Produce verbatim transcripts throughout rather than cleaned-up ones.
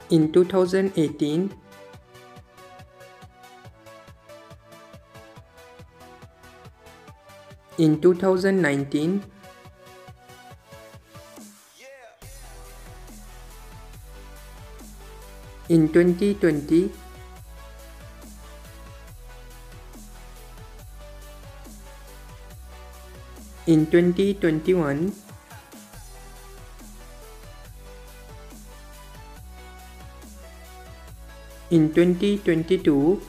in two thousand eighteen, in two thousand nineteen, in twenty twenty, in twenty twenty-one, in twenty twenty-two,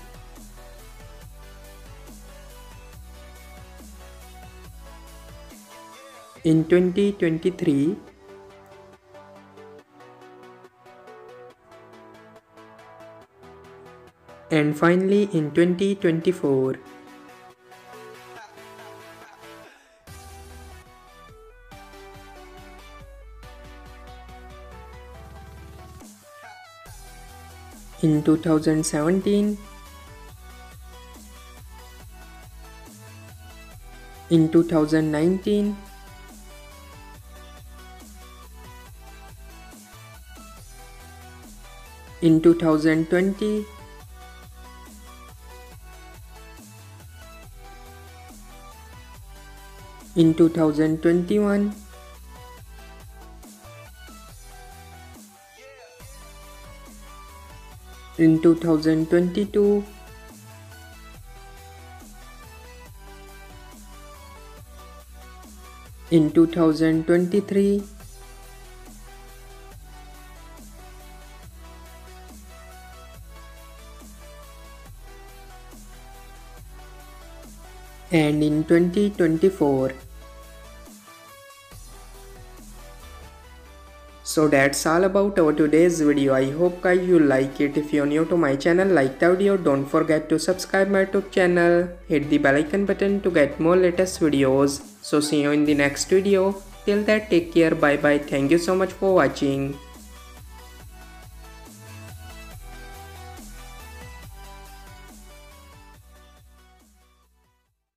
in twenty twenty-three, and finally in twenty twenty-four. In two thousand seventeen, in two thousand nineteen, in two thousand twenty, in two thousand twenty-one, in two thousand twenty-two, in two thousand twenty-three, and in twenty twenty-four. So that's all about our today's video. I hope guys you like it. If you're new to my channel, like the video, don't forget to subscribe my YouTube channel. Hit the bell icon button to get more latest videos. So see you in the next video. Till that, take care. Bye bye. Thank you so much for watching.